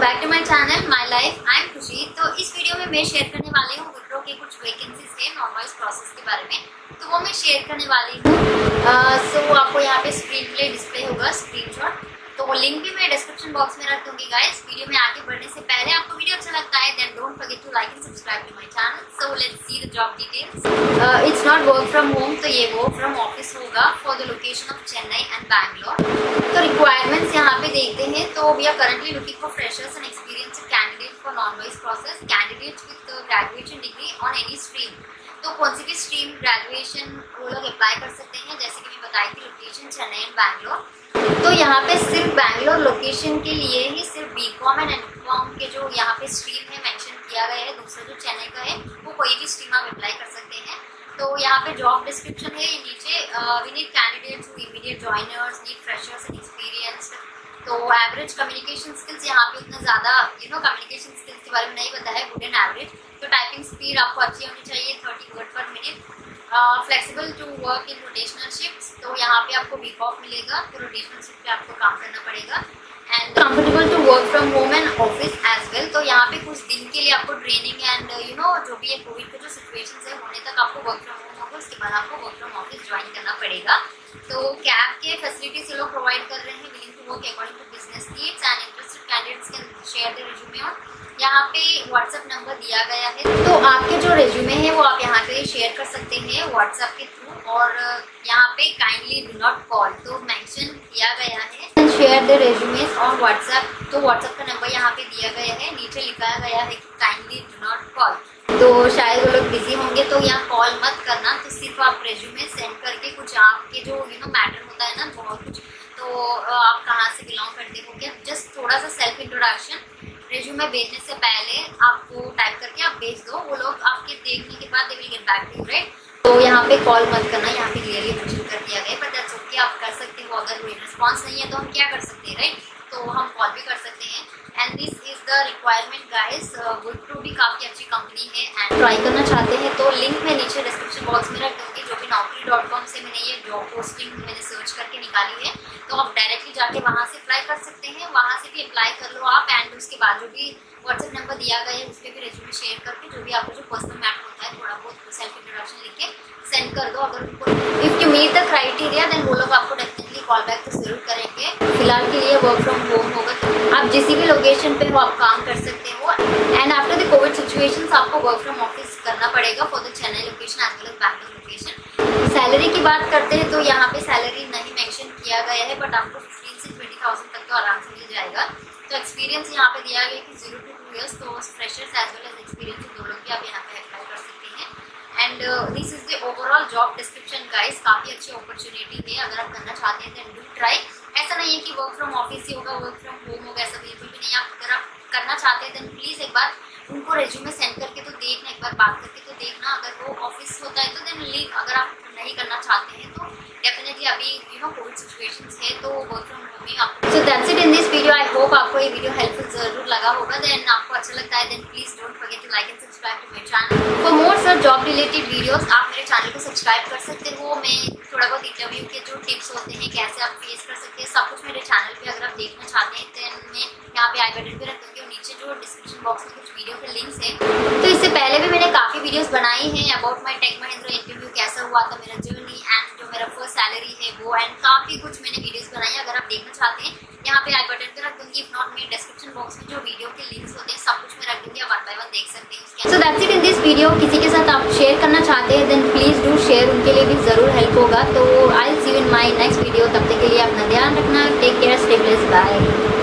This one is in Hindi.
Back to my channel my life. I am Khushi. तो इस वीडियो में मैं शेयर करने वाली हूँ विप्रो के कुछ वैकेंसीज है नॉन वॉइस प्रोसेस के बारे में, तो वो मैं शेयर करने वाली हूँ। सो आपको यहाँ पे स्क्रीन पे डिस्प्ले होगा स्क्रीनशॉट, तो वो लिंक भी मैं डिस्क्रिप्शन बॉक्स में रख दूंगी। गाइस, वीडियो में आगे बढ़ने से पहले आपको वीडियो अच्छा लगता है then don't forget to like and subscribe to my channel. So let's see the job details. It's not work from home, तो ये वर्क फ्रॉम ऑफिस होगा for the location of Chennai and Bangalore. तो रिक्वायरमेंट्स यहाँ पे देखते हैं। तो we are currently looking for freshers and experienced candidate for non voice process, candidates with graduation degree on any stream. तो कौन सी भी स्ट्रीम ग्रेजुएशन वो लोग अप्लाई कर सकते हैं। जैसे कि मैं बताई थी लोकेशन चेन्नई एंड बैंगलोर, तो यहाँ पे सिर्फ बैंगलोर लोकेशन के लिए ही सिर्फ बीकॉम एंड एमकॉम के जो यहाँ पे स्ट्रीम है मेंशन किया गया है। दूसरा जो चेन्नई का है वो कोई भी स्ट्रीम आप अप्लाई कर सकते हैं। तो यहाँ पे जॉब डिस्क्रिप्शन है नीचे, we need candidates who immediate joiners, need freshers and experienced. तो एवरेज कम्युनिकेशन स्किल्स यहाँ पे उतना ज़्यादा कम्युनिकेशन स्किल्स के बारे में नहीं पता है, गुड एंड एवरेज। तो टाइपिंग स्पीड आपको अच्छी होनी चाहिए 30 word per minute. Flexible to work in rotational shifts, तो यहाँ पे आपको वीक ऑफ मिलेगा, तो रोटेशनल शिफ्ट पे आपको काम करना पड़ेगा। And comfortable to work from home and office as well. तो यहाँ पे कुछ दिन के लिए आपको ट्रेनिंग एंड जो भी है कोविड के जो सिचुएशन है होने तक आपको वर्क फ्रॉम होम होगा, उसके बाद आपको वर्क फ्रॉम ऑफिस ज्वाइन करना पड़ेगा। तो कैब के फैसिलिटीज ये लोग प्रोवाइड कर रहे हैं, willing to work according to business needs and interested candidates can share their resume on. यहाँ पे व्हाट्सएप नंबर दिया गया है, तो आपके जो रिज्यूमे है वो आप यहाँ पे शेयर कर सकते हैं व्हाट्सएप के थ्रू। और यहाँ पे काइंडली डू नॉट कॉल तो मेंशन किया गया है, share the resumes on WhatsApp. तो व्हाट्सएप का नंबर यहाँ पे दिया गया है, नीचे लिखा गया है कि काइंडली डू नॉट कॉल। तो शायद वो लोग बिजी होंगे, तो यहाँ कॉल मत करना। तो सिर्फ आप रिज्यूमे सेंड करके कुछ आपके जो मैटर होता है ना बहुत कुछ, तो आप कहाँ से बिलोंग करते हो क्या, जस्ट थोड़ा सा सेल्फ इंट्रोडक्शन रेज्यूमे भेजने से पहले आपको टाइप करके आप भेज दो। वो लोग आपके देखने के बाद they will get back to you, right. तो यहाँ पे कॉल मत करना, यहाँ पे क्लियरली मेंशन कर दिया गया, बट दैट्स ओके, आप कर सकते हो। अगर कोई रिस्पॉन्स नहीं है तो हम क्या कर सकते हैं, राइट, तो हम कॉल भी कर सकते हैं। And this is the requirement guys. Wipro भी काफ़ी अच्छी कंपनी है एंड ट्राई करना चाहते हैं तो लिंक मैं नीचे डिस्क्रिप्शन बॉक्स में रख दूँगी। जो भी naukri.com से मैंने ये जॉब पोस्टिंग मैंने सर्च करके निकाली है, तो आप डायरेक्टली जाके वहाँ से अप्लाई कर सकते हैं, वहाँ से भी अप्लाई कर लो आप। एंड उसके बाद जो भी व्हाट्सएप नंबर दिया गया है उस पर भी रेज्यूमे शेयर करके जो भी आपको जो पर्सनल मैटर होता है थोड़ा बहुत सेल्फ इंट्रोडक्शन लिख के सेंड कर दो। अगर उनको if you meet the criteria then वो लोग आपको डेफिनेटली कॉल बैक तो जरूर करेंगे। फिलहाल के लिए वर्क फ्रॉम होम होगा, तो आप जिस भी लोकेशन पे हो आप काम कर सकते हो। And after the covid situation आपको वर्क फ्रॉम ऑफिस करना पड़ेगा for the Chennai location as well as Bangalore location. Salary की बात करते हैं तो यहाँ पे सैलरी नहीं मेंशन किया गया है, बट आपको 15 से 20,000 तक तो आराम से मिल जाएगा। तो एक्सपीरियंस यहाँ पे दिया गया कि 0 to 2 years, तो freshers as well as experience दोनों भी आप यहाँ पे अप्लाई कर सकते हैं। And this is the overall job description guys. काफ़ी अच्छी अपॉर्चुनिटी है, अगर आप करना चाहते हैं देन डू ट्राई। ऐसा नहीं है कि वर्क फ्रॉम ऑफिस ही होगा, वर्क फ्रॉम होम होगा, ऐसा बिल्कुल भी नहीं। आप अगर आप करना चाहते हैं देन प्लीज़ एक बार उनको रेज्यूमे सेंड करके तो देखना, एक बार बात करके तो देखना। अगर वो ऑफिस होता है तो देन लीव। अगर आप नहीं करना चाहते हैं तो डेफिनेटली अभी कोविड सिचुएशंस है तो वर्क फ्रॉम होम ही आपको। So that's it in this video. I hope आपको ये वीडियो हेल्पफुल जरूर लगा होगा। देन आपको अच्छा लगता है then please don't forget to like and subscribe to my channel for more sir job related videos. आप मेरे चैनल को सब्सक्राइब कर सकते हो। मैं थोड़ा बहुत इंटरव्यू के जो टिप्स होते हैं कैसे आप फेस कर सकते हैं सब कुछ मेरे चैनल पे अगर आप देखना चाहते हैं देन मैं यहाँ पे आई बटन पे रख दूँगी और नीचे जो डिस्क्रिप्शन बॉक्स में कुछ वीडियो के लिंक्स हैं। तो इससे पहले भी मैंने काफ़ी वीडियोस बनाई हैं about my Tech Mahindra interview, कैसा हुआ था मेरा जर्नी एंड जो मेरा फर्स्ट सैलरी है वो, एंड काफ़ी कुछ मैंने वीडियोस बनाई। अगर आप देखना चाहते हैं यहाँ पे आई बटन पे रख दूँगी, इफ नॉट मेरे डिस्क्रिप्शन बॉक्स में जो वीडियो के लिंक्स होते हैं सब कुछ मैं रख दूँगी, आप 1 by 1 देख सकते हैं। So that's it in this video. किसी के साथ आप शेयर करना चाहते हैं देन प्लीज़ डू शेयर, उनके लिए भी ज़रूर हेल्प होगा। तो I will see you in my next video. तब तक के लिए अपना ध्यान रखना, take care, stay blessed, bye.